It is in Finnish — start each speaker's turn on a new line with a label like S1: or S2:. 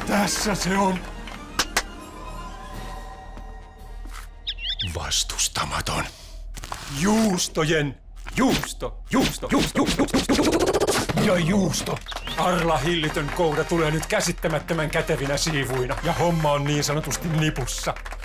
S1: Tässä se on. Vastustamaton. Juustojen. Juusto. Ja juusto. Arla hillitön kouda tulee nyt käsittämättömän kätevinä siivuina. Ja homma on niin sanotusti nipussa.